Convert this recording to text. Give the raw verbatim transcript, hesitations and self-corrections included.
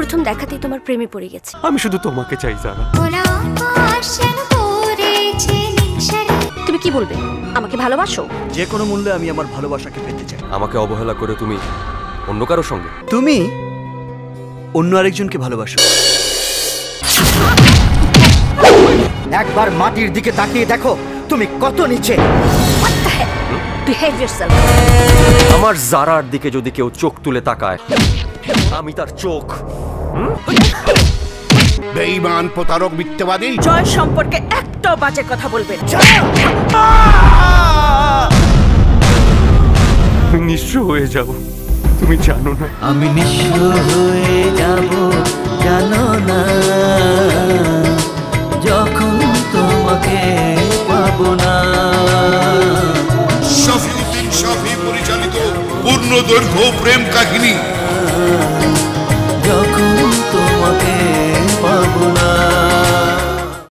প্রথম দেখাতেই তোমার প্রেমে পড়ে গেছে। আমি শুধু তোমাকে চাই জানা। তুমি কি বলবে? আমাকে ভালোবাসো? যে কোনো মূল্যে আমি আমার ভালোবাসাকে পেতে চাই। আমাকে অবহেলা করে তুমি অন্য কারোর সঙ্গে? তুমি অন্য আরেকজনকে ভালোবাসো। একবার মাটির দিকে তাকিয়ে দেখো তুমি কত নিচে। আমার জারার দিকে যদি কেউ চোখ তুলে তাকায়, আমি তার চোখ। বেঈমান, প্রতারক, মিথ্যাবাদী। জয় সম্পর্কে একটাও বাজে কথা বলবেন। নিঃস্ব হয়ে যাব, তুমি জানো না? আমি নিঃস্ব হয়ে যাব জানো না, যখন তোমাকে পাবো না। শফিউদ্দিন শফি পরিচালিত পূর্ণদৈর্ঘ্য প্রেম কাহিনী